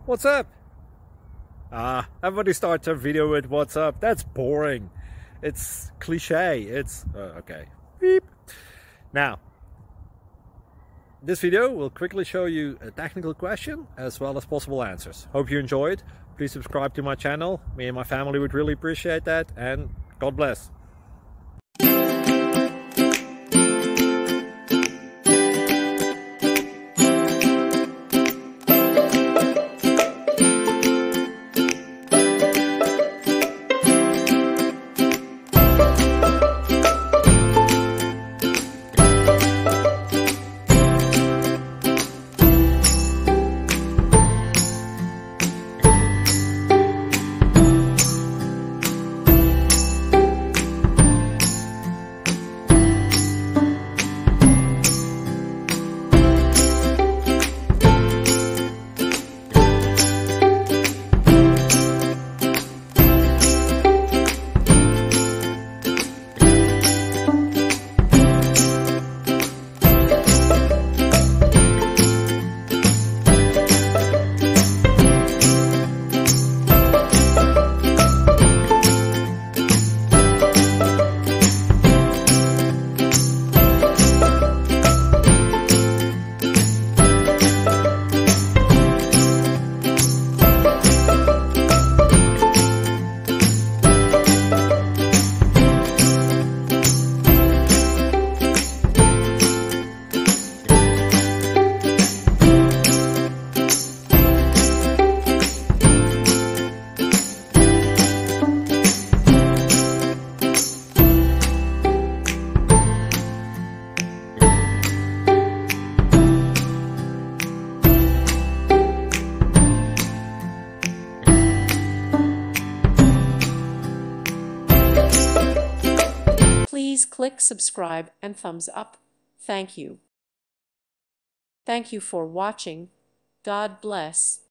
What's up? Everybody starts their video with what's up. That's boring. It's cliche. It's okay. Beep. Now, this video will quickly show you a technical question as well as possible answers. Hope you enjoyed. Please subscribe to my channel. Me and my family would really appreciate that, and God bless. Please click subscribe and thumbs up. Thank you. Thank you for watching. God bless.